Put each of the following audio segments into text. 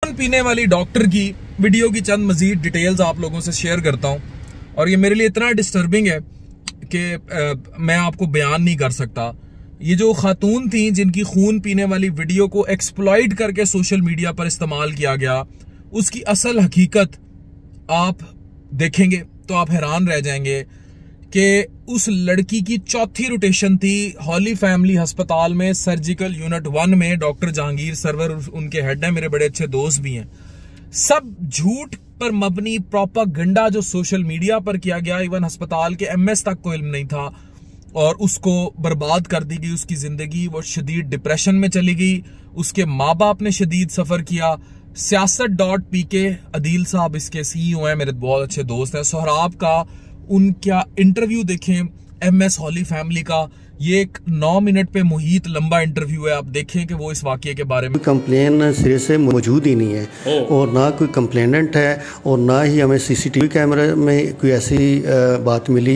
खून पीने वाली डॉक्टर की वीडियो की चंद मजीद डिटेल्स आप लोगों से शेयर करता हूं और ये मेरे लिए इतना डिस्टर्बिंग है कि मैं आपको बयान नहीं कर सकता। ये जो खातून थी जिनकी खून पीने वाली वीडियो को एक्सप्लॉइट करके सोशल मीडिया पर इस्तेमाल किया गया, उसकी असल हकीकत आप देखेंगे तो आप हैरान रह जाएंगे कि उस लड़की की चौथी रोटेशन थी हॉली फैमिली अस्पताल में सर्जिकल यूनिट 1 में। डॉक्टर जहांगीर सरवर उनके हेड हैं, मेरे बड़े अच्छे दोस्त भी हैं। सब झूठ पर मबनी प्रोपेगेंडा जो सोशल मीडिया पर किया गया, इवन अस्पताल के एमएस तक को इल्म नहीं था और उसको बर्बाद कर दी गई उसकी जिंदगी। वो शदीद डिप्रेशन में चली गई, उसके माँ बाप ने शदीद सफर किया। सियासत.pk अदील साहब इसके सीईओ हैं, मेरे बहुत अच्छे दोस्त हैं। सोहराब का उनका इंटरव्यू देखें, एमएस हॉली फैमिली का, ये एक 9 मिनट पे मुहित लंबा इंटरव्यू है। आप देखें कि वो इस वाकये के बारे में कंप्लेन सिरे से मौजूद ही नहीं है और ना कोई कंप्लेनेंट है और ना ही हमें सीसीटीवी कैमरे में कोई ऐसी बात मिली।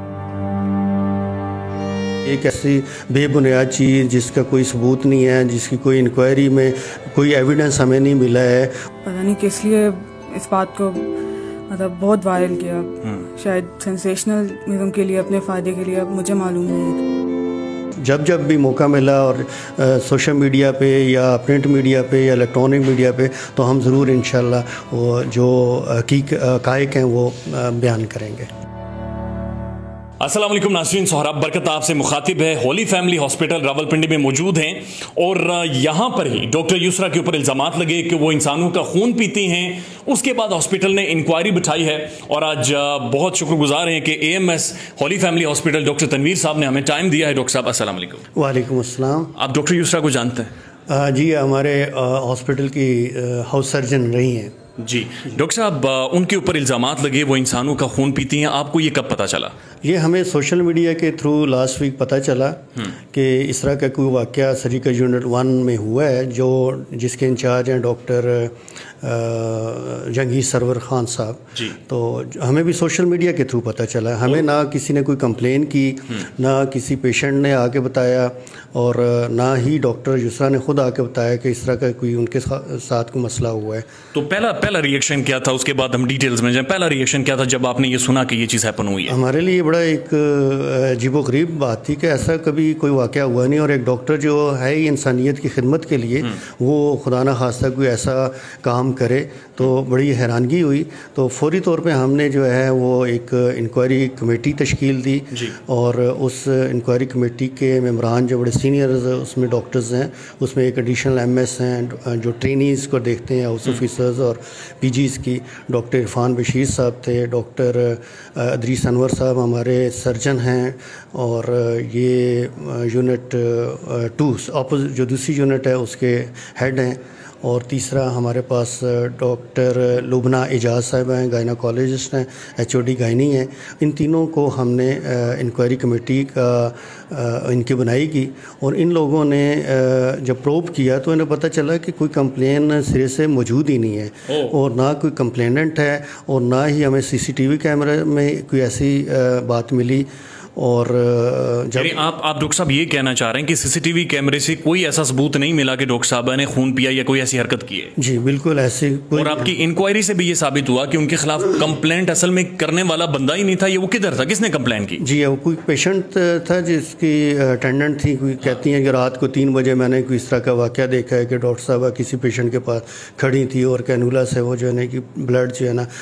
एक ऐसी बेबुनियाद चीज़ जिसका कोई सबूत नहीं है, जिसकी कोई इंक्वायरी में कोई एविडेंस हमें नहीं मिला है। पता नहीं किस लिए इस बात को मतलब बहुत वायरल किया, शायद सेंसेशनलिज्म के लिए, अपने फ़ायदे के लिए, अब मुझे मालूम नहीं है। जब भी मौका मिला और सोशल मीडिया पे या प्रिंट मीडिया पे या इलेक्ट्रॉनिक मीडिया पे तो हम ज़रूर इंशाल्लाह वो जो हक़ाइक़ हैं वो बयान करेंगे। अस्सलाम वालेकुम नाज़रीन, सोहराब बरकत आपसे मुखातिब है। हॉली फैमिली हॉस्पिटल रावलपिंडी में मौजूद हैं और यहाँ पर ही डॉक्टर युसरा के ऊपर इल्ज़ामात लगे कि वो इंसानों का खून पीती हैं। उसके बाद हॉस्पिटल ने इंक्वायरी बिठाई है और आज बहुत शुक्रगुजार हैं कि AMS holy family hospital doctor Tanveer साहब ने हमें टाइम दिया है। डॉक्टर साहब अस्सलाम वालेकुम। वालेकुम अस्सलाम। आप डॉक्टर युसरा को जानते हैं? जी, हमारे हॉस्पिटल की हाउस सर्जन रही हैं। जी डॉक्टर साहब, उनके ऊपर इल्ज़ामात लगे वो इंसानों का खून पीती हैं, आपको ये कब पता चला? ये हमें सोशल मीडिया के थ्रू लास्ट वीक पता चला कि इस तरह का कोई वाक़या सर्जिकल यूनिट 1 में हुआ है, जो जिसके इंचार्ज हैं डॉक्टर जहांगीर सरवर खान साहब। तो हमें भी सोशल मीडिया के थ्रू पता चला। हमें ना किसी ने कोई कंप्लेन की, ना किसी पेशेंट ने आके बताया और ना ही डॉक्टर युसरा ने खुद आके बताया कि इस तरह का कोई उनके साथ कोई मसला हुआ है। तो पहला रिएक्शन क्या था? उसके बाद हम डिटेल्स में जाएं। पहला रिएक्शन क्या था जब आपने ये सुना कि ये चीज़ हैपन हुई है? हमारे लिए बड़ा एक अजीबोगरीब बात थी कि ऐसा कभी कोई वाक़या हुआ नहीं और एक डॉक्टर जो है ही इंसानियत की खिदमत के लिए वो खुदा न खास्ता कोई ऐसा काम करे, तो बड़ी हैरानगी हुई। तो फौरी तौर पे हमने जो है वो एक इंक्वायरी कमेटी तश्कील दी और उस इंक्वायरी कमेटी के मेंबरान जो बड़े सीनियर उसमें डॉक्टर्स हैं, उसमें एक एडिशनल एमएस हैं जो ट्रेनीज़ को देखते हैं, हाउस ऑफिसर्स और पीजीज़ की। डॉक्टर इरफान बशीर साहब थे, डॉक्टर अदरीस अनवर साहब हमारे सर्जन हैं और ये यूनिट 2 अपोजिट जो दूसरी यूनिट है उसके हेड हैं। और तीसरा हमारे पास डॉक्टर लुबना एजाज साहब हैं, गायनाकोलॉजिस्ट हैं, एचओडी गायनी हैं। इन तीनों को हमने इंक्वायरी कमेटी का इनकी बनाई की और इन लोगों ने जब प्रोब किया तो इन्हें पता चला कि कोई कंप्लेन सिरे से मौजूद ही नहीं है और ना कोई कंप्लेनेंट है और ना ही हमें सीसीटीवी कैमरे में कोई ऐसी बात मिली। और जब आप डॉक्टर साहब ये कहना चाह रहे हैं कि सीसीटीवी कैमरे से कोई ऐसा सबूत नहीं मिला कि डॉक्टर साहब ने खून पिया या कोई ऐसी हरकत की है? जी बिल्कुल ऐसी और आपकी इंक्वायरी से भी ये साबित हुआ कि उनके खिलाफ कंप्लेंट असल में करने वाला बंदा ही नहीं था। ये वो किधर था, किसने कंप्लेंट की? जी वो कोई पेशेंट था जिसकी अटेंडेंट थी, कोई कहती हैं कि रात को 3 बजे मैंने कोई इस तरह का वाक़या देखा है कि डॉक्टर साहब किसी पेशेंट के पास खड़ी थी और कैनुला से वो जो है ना कि ब्लड जो है ना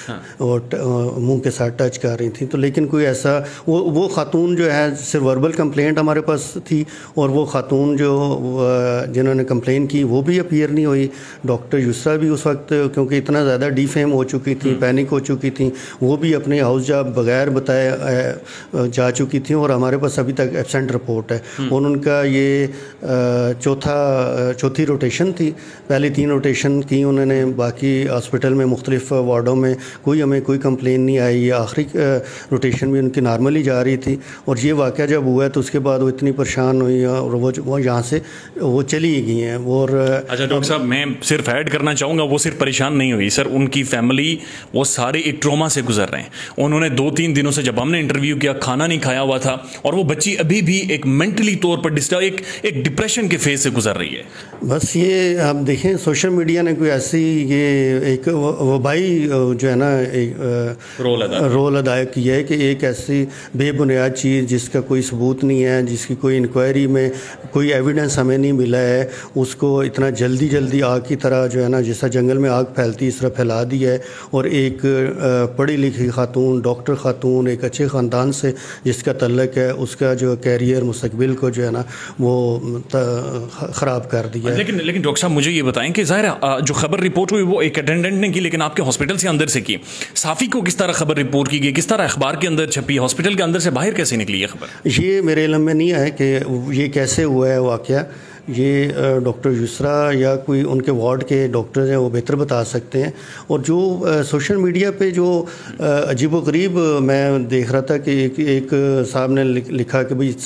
वो मुँह के साथ टच कर रही थी। तो लेकिन कोई ऐसा वो खातून जो है सिर्फ वर्बल कंप्लेंट हमारे पास थी और वो खातून जो जिन्होंने कंप्लेन की वो भी अपीयर नहीं हुई। डॉक्टर युसरा भी उस वक्त क्योंकि इतना ज़्यादा डिफेम हो चुकी थी, पैनिक हो चुकी थी, वो भी अपने हाउस जॉब बगैर बताए जा चुकी थी और हमारे पास अभी तक एब्सेंट रिपोर्ट है। और उनका ये चौथी रोटेशन थी। पहली 3 रोटेशन की उन्होंने, बाकी हॉस्पिटल में मुख्तलिफ वार्डों में हमें कोई कंप्लेन नहीं आई। आखिरी रोटेशन भी उनकी नॉर्मली जा रही थी। और ये वाक़या जब हुआ है तो उसके बाद वो इतनी परेशान हुई और वो यहाँ से वो चली गई हैं। और अच्छा डॉक्टर साहब, मैं सिर्फ ऐड करना चाहूँगा, वो सिर्फ परेशान नहीं हुई सर, उनकी फैमिली वो सारे एक ट्रॉमा से गुजर रहे हैं। उन्होंने 2-3 दिनों से, जब हमने इंटरव्यू किया, खाना नहीं खाया हुआ था, और वो बच्ची अभी भी एक मेंटली तौर पर डिस्टर्ब, एक डिप्रेशन के फेज से गुजर रही है। बस ये आप देखें, सोशल मीडिया ने कोई ऐसी ये एक वबाई जो है ना एक रोल अदा किया है कि एक ऐसी बेबुनियाद चीज़ जिसका कोई सबूत नहीं है, जिसकी कोई इंक्वायरी में कोई एविडेंस हमें नहीं मिला है, उसको इतना जल्दी आग की तरह जो है ना, जैसा जंगल में आग फैलती इस तरह फैला दी है। और एक पढ़ी लिखी खातून, डॉक्टर खातून, एक अच्छे ख़ानदान से जिसका तल्लक है, उसका जो कैरियर मुस्तकबिल को जो है ना वो ख़राब कर दिया है। लेकिन डॉक्टर साहब मुझे ये बताएं कि ज़ाहिर जो खबर रिपोर्ट हुई वो एक अटेंडेंट ने की, लेकिन आपके हॉस्पिटल से अंदर से की। साफ़ी को किस तरह खबर रिपोर्ट की गई, किस तरह अखबार के अंदर छपी, हॉस्पिटल के अंदर से बाहर कैसे निकली ये खबर? ये मेरे इल्म में नहीं है कि ये कैसे हुआ है वाक़या। ये डॉक्टर युसरा या कोई उनके वार्ड के डॉक्टर हैं वो बेहतर बता सकते हैं। और जो सोशल मीडिया पे जो अजीबोगरीब मैं देख रहा था कि एक साहब ने लिखा कि भाई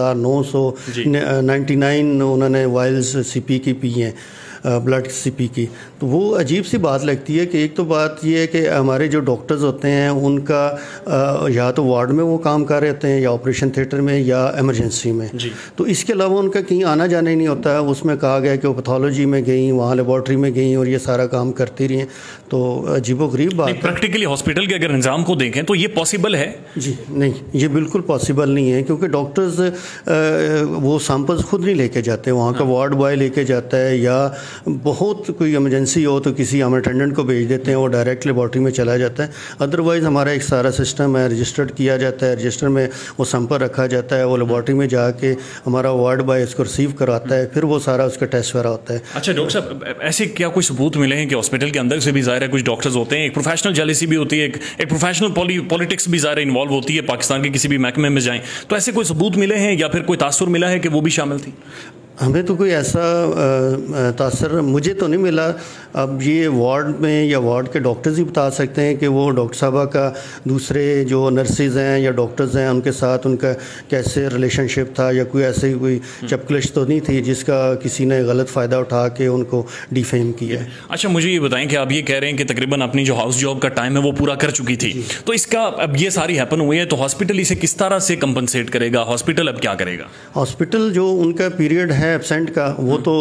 7,999 उन्होंने वायल्स CP की पी हैं, ब्लड CP की। तो वो अजीब सी बात लगती है कि एक तो बात ये है कि हमारे जो डॉक्टर्स होते हैं उनका या तो वार्ड में वो काम कर रहे होते हैं, या ऑपरेशन थिएटर में, या इमरजेंसी में। तो इसके अलावा उनका कहीं आना जाना ही नहीं होता है। उसमें कहा गया कि वो पैथोलॉजी में गई, वहाँ लेबॉर्ट्री में गई और ये सारा काम करती रही हैं। तो अजीबोगरीब बात है। प्रैक्टिकली हॉस्पिटल के अगर निज़ाम को देखें तो ये पॉसिबल है? जी नहीं, ये बिल्कुल पॉसिबल नहीं है, क्योंकि डॉक्टर्स वो सैंपल्स खुद नहीं लेके जाते, वहाँ का वार्ड बॉय लेके जाता है, या बहुत कोई इमरजेंसी हो तो किसी हम अटेंडेंट को भेज देते हैं, वो डायरेक्ट लेबॉर्ट्री में चला जाता है। अदरवाइज़ हमारा एक सारा सिस्टम है, रजिस्टर्ड किया जाता है, रजिस्टर में वो सैंपल रखा जाता है, वो लेबॉर्ट्री में जाके हमारा वार्ड बॉय इसको रिसीव कराता है, फिर वो सारा उसका टेस्ट वगैरह होता है। अच्छा डॉक्टर साहब, ऐसे क्या कोई सबूत मिले हैं कि हॉस्पिटल के अंदर से भी ज़ाहिर है कुछ डॉक्टर्स होते हैं, एक प्रोफेशनल जेलसी भी होती है, एक प्रोफेशनल पॉलिटिक्स भी ज़ाहिर इन्वॉल्व होती है, पाकिस्तान के किसी भी महकमे में जाएँ तो ऐसे कोई सबूत मिले हैं या फिर कोई तासुर मिला है कि वो भी शामिल थी? हमें तो कोई ऐसा तासर मुझे तो नहीं मिला। अब ये वार्ड में या वार्ड के डॉक्टर्स ही बता सकते हैं कि वो डॉक्टर साहबा का दूसरे जो नर्सेज हैं या डॉक्टर्स हैं उनके साथ उनका कैसे रिलेशनशिप था, या कोई ऐसे कोई चपकलिश तो नहीं थी जिसका किसी ने गलत फ़ायदा उठा के उनको डिफेम किया है। अच्छा मुझे ये बताएं कि आप ये कह रहे हैं कि तकरीबन अपनी जो हाउस जॉब का टाइम है वो पूरा कर चुकी थी, तो इसका अब ये सारी हैपन हुई है तो हॉस्पिटल इसे किस तरह से कंपनसेट करेगा? हॉस्पिटल अब क्या करेगा? हॉस्पिटल जो उनका पीरियड है एब्सेंट का वो तो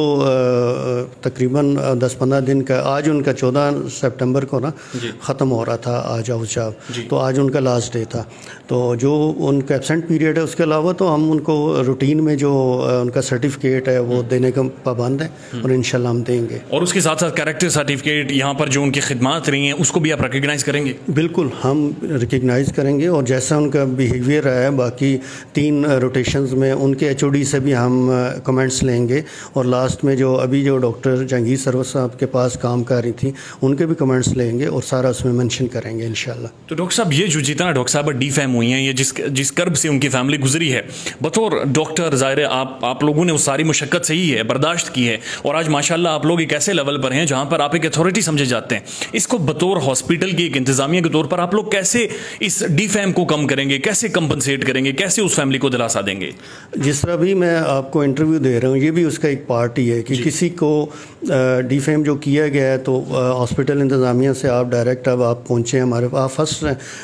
तकरीबन 10-15 दिन का, आज उनका 14 सितंबर को ना ख़त्म हो रहा था आज हाउस जॉब, तो आज उनका लास्ट डे था। तो जो उनका एब्सेंट पीरियड है उसके अलावा तो हम उनको रूटीन में जो उनका सर्टिफिकेट है वो देने का पाबंद है और इंशाल्लाह हम देंगे। और उसके साथ साथ कैरेक्टर सर्टिफिकेट यहाँ पर जो उनकी खिदमत रही हैं उसको भी आप रिकग्नाइज़ करेंगे? बिल्कुल हम रिकग्नाइज़ करेंगे, और जैसा उनका बिहेवियर रहा है बाकी 3 रोटेशंस में उनके HOD से भी हम कमेंट्स लेंगे, और लास्ट में जो अभी जो डॉक्टर जहांगीर सरवर साहब के पास काम कर रही थी उनके भी कमेंट्स लेंगे और सारा उसमें मेंशन करेंगे इंशाल्लाह। तो डॉक्टर साहब ये जो जितना डॉक्टर साहब डिफेम हुई हैं, ये जिस कर्ब से उनकी फैमिली गुजरी है, बतौर डॉक्टर ज़ाहिर है आप लोगों ने उस सारी मुशक्क़त सही है बर्दाश्त की है, और आज माशाल्लाह आप लोग एक ऐसे लेवल पर हैं जहाँ पर आप एक अथॉरिटी समझे जाते हैं। इसको बतौर हॉस्पिटल की एक इंतज़ामिया के तौर पर आप लोग कैसे इस डिफेम को कम करेंगे, कैसे कंपनसेट करेंगे, कैसे उस फैमिली को दिलासा देंगे? जिस तरह भी मैं आपको इंटरव्यू दे रहा हूँ ये भी उसका एक पार्ट ही है कि किसी को डिफेम जो किया गया है तो हॉस्पिटल इंतज़ामिया से आप डायरेक्ट अब आप पहुँचे हमारे पास, फर्स्ट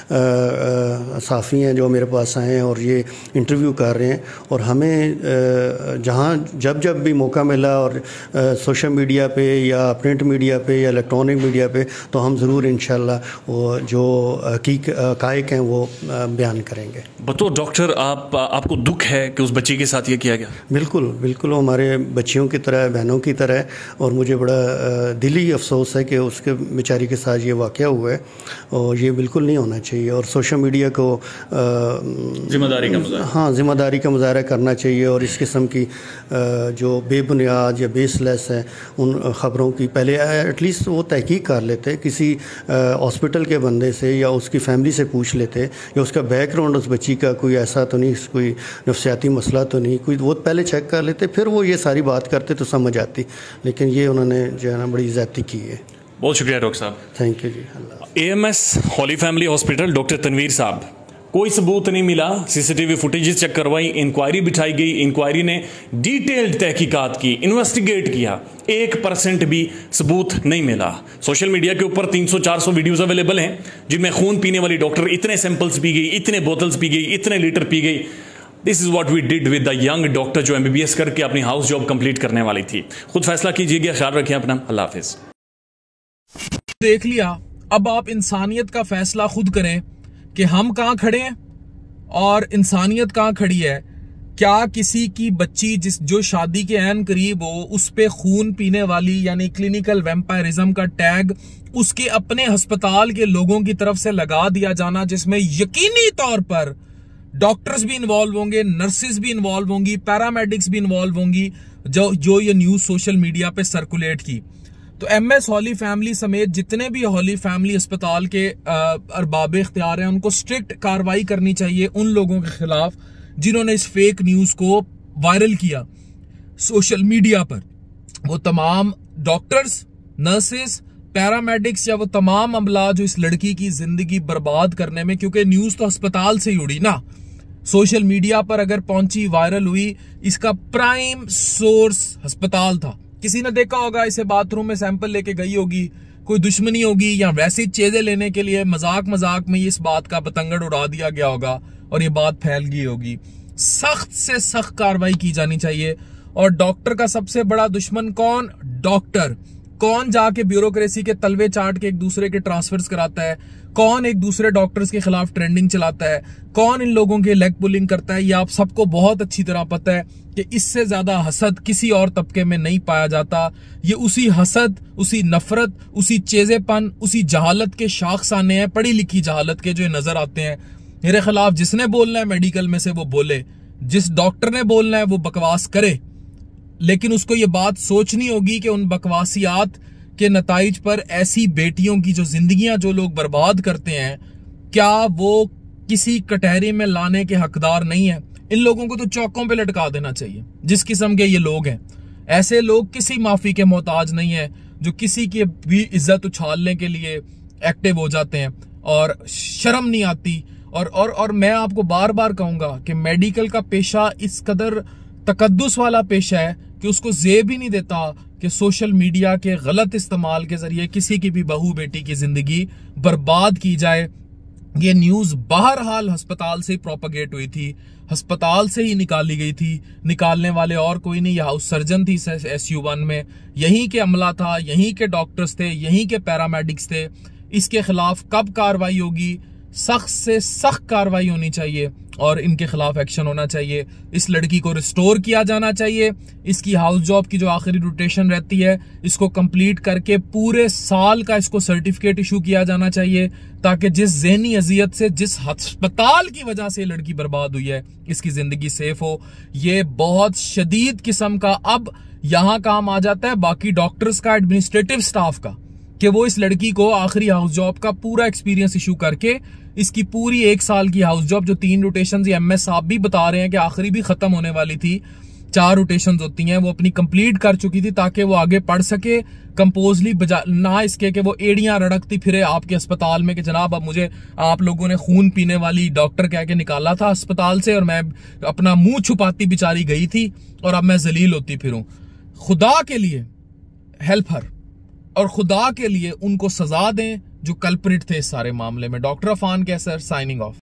साफ़ी हैं जो मेरे पास आए हैं और ये इंटरव्यू कर रहे हैं, और हमें जहाँ जब भी मौका मिला और सोशल मीडिया पे या प्रिंट मीडिया पे या इलेक्ट्रॉनिक मीडिया पे तो हम ज़रूर इंशाल्लाह वो जो हक़ाइक़ हैं वो बयान करेंगे। बतौर डॉक्टर आपको दुख है कि उस बच्ची के साथ ये किया गया? बिल्कुल बिल्कुल, वो हमारे बच्चियों की तरह, बहनों की तरह है, और मुझे बड़ा दिली अफसोस है कि उसके बेचारी के साथ ये वाक़या हुआ है, और ये बिल्कुल नहीं होना चाहिए। और सोशल मीडिया को ज़िम्मेदारी का मुज़ाहरा करना चाहिए, और इस किस्म की जो बेबुनियाद या बेसलेस है उन ख़बरों की पहले एटलीस्ट वो तहकीक कर लेते, किसी हॉस्पिटल के बंदे से या उसकी फैमिली से पूछ लेते, या उसका बैकग्राउंड उस बच्ची का कोई ऐसा तो नहीं, कोई नफ्सियाती मसला तो नहीं, कोई वो पहले चेक कर लेते, फिर वो ये सारी बात करते तो समझ आती। लेकिन ये उन्होंने जो है ना बड़ी ज़्यादती की है। बहुत शुक्रिया डॉक्टर साहब। Thank you ji. अल्लाह। AMS holy family hospital doctor Tanveer साहब, कोई सबूत नहीं मिला। सीसीटीवी फुटेजेस चेक करवाई, इंक्वायरी बिठाई गई, इंक्वायरी ने डिटेल्ड तहकीकात की, इन्वेस्टिगेट किया, 1% भी सबूत नहीं मिला। सोशल मीडिया के ऊपर 300-400 वीडियोस अवेलेबल हैं जिनमें खून पीने वाली डॉक्टर इतने सैंपल्स पी गई, इतने बोतल्स पी गई, इतने लीटर पी गई। This is what we did with the young doctor जो MBBS करके अपनी हाउस जॉब कंप्लीट करने वाली थी। खुद फैसला कीजिएगा, ख्याल रखें अपना। अल्लाह हाफिज। देख लिया, अब आप इंसानियत का फैसला खुद करें कि हम कहां खड़े हैं और इंसानियत कहां खड़ी है। क्या किसी की बच्ची जो शादी के ऐन करीब हो, उस पे खून पीने वाली यानी क्लिनिकल वैम्पायरिज्म का टैग उसके अपने अस्पताल के लोगों की तरफ से लगा दिया जाना, जिसमें यकीनी तौर पर डॉक्टर्स भी इन्वॉल्व होंगे, नर्सेज भी इन्वॉल्व होंगी, पैरामेडिक्स भी इन्वॉल्व होंगी, जो ये न्यूज सोशल मीडिया पे सर्कुलेट की। तो MS हॉली फैमिली समेत जितने भी हॉली फैमिली अस्पताल के अरबाब इख्तियार हैं, उनको स्ट्रिक्ट कार्रवाई करनी चाहिए उन लोगों के खिलाफ जिन्होंने इस फेक न्यूज को वायरल किया सोशल मीडिया पर। वो तमाम डॉक्टर्स, नर्सेज, पैरामेडिक्स या वो तमाम अमला जो इस लड़की की जिंदगी बर्बाद करने में, क्योंकि न्यूज तो अस्पताल से ही उड़ी ना, सोशल मीडिया पर अगर पहुंची, वायरल हुई, इसका प्राइम सोर्स अस्पताल था। किसी ने देखा होगा, इसे बाथरूम में सैंपल लेके गई होगी, कोई दुश्मनी होगी या वैसी चीजें लेने के लिए मजाक में इस बात का पतंगड़ उड़ा दिया गया होगा और ये बात फैल गई होगी। सख्त से सख्त कार्रवाई की जानी चाहिए। और डॉक्टर का सबसे बड़ा दुश्मन कौन? डॉक्टर। कौन जाके ब्यूरोक्रेसी के तलवे चाट के एक दूसरे के ट्रांसफर्स कराता है, कौन एक दूसरे डॉक्टर्स के खिलाफ ट्रेंडिंग चलाता है, कौन इन लोगों के लेग पुलिंग करता है, ये आप सबको बहुत अच्छी तरह पता है कि इससे ज्यादा हसद किसी और तबके में नहीं पाया जाता। ये उसी हसद, उसी नफरत, उसी चेजेपन, उसी जहालत के शाखसाने हैं, पढ़ी लिखी जहालत के, जो नजर आते हैं। मेरे खिलाफ जिसने बोलना है मेडिकल में से वो बोले, जिस डॉक्टर ने बोलना है वो बकवास करे, लेकिन उसको ये बात सोचनी होगी कि उन बकवासियात के नताइज पर ऐसी बेटियों की जो जिंदगियां जो लोग बर्बाद करते हैं, क्या वो किसी कटहरे में लाने के हकदार नहीं है। इन लोगों को तो चौकों पे लटका देना चाहिए। जिस किस्म के ये लोग हैं, ऐसे लोग किसी माफी के मोहताज नहीं है, जो किसी की भी इज्जत उछालने के लिए एक्टिव हो जाते हैं और शर्म नहीं आती। और मैं आपको बार बार कहूंगा कि मेडिकल का पेशा इस कदर तकद्दुस वाला पेशा है कि उसको ज़ेब ही नहीं देता कि सोशल मीडिया के गलत इस्तेमाल के जरिए किसी की भी बहू बेटी की जिंदगी बर्बाद की जाए। ये न्यूज़ बहरहाल अस्पताल से प्रोपगेट हुई थी, अस्पताल से ही निकाली गई थी, निकालने वाले और कोई नहीं, यह हाउस सर्जन थी SU1 में, यहीं के अमला था, यहीं के डॉक्टर्स थे, यहीं के पैरामेडिक्स थे। इसके खिलाफ कब कार्रवाई होगी? सख्त से सख्त कार्रवाई होनी चाहिए और इनके खिलाफ एक्शन होना चाहिए। इस लड़की को रिस्टोर किया जाना चाहिए। इसकी हाउस जॉब की जो आखिरी रोटेशन रहती है, इसको कंप्लीट करके पूरे साल का इसको सर्टिफिकेट इशू किया जाना चाहिए, ताकि जिस ज़हनी अजियत से, जिस अस्पताल की वजह से लड़की बर्बाद हुई है, इसकी जिंदगी सेफ हो। ये बहुत शदीद किस्म का अब यहां काम आ जाता है बाकी डॉक्टर्स का, एडमिनिस्ट्रेटिव स्टाफ का, कि वो इस लड़की को आखिरी हाउस जॉब का पूरा एक्सपीरियंस इशू करके इसकी पूरी 1 साल की हाउस जॉब, जो 3 रोटेशन MS साहब भी बता रहे हैं कि आखिरी भी खत्म होने वाली थी, 4 रोटेशन होती हैं, वो अपनी कंप्लीट कर चुकी थी ताकि वो आगे पढ़ सके कंपोजली, ना इसके कि वो एड़ियां रड़कती फिरे आपके अस्पताल में कि जनाब अब मुझे आप लोगों ने खून पीने वाली डॉक्टर कह के निकाला था अस्पताल से और मैं अपना मुंह छुपाती बेचारी गई थी और अब मैं जलील होती फिरूं। खुदा के लिए हेल्प हर, और खुदा के लिए उनको सजा दें जो कल्प्रिट थे इस सारे मामले में। Doctor Afaan Kaiser, signing of.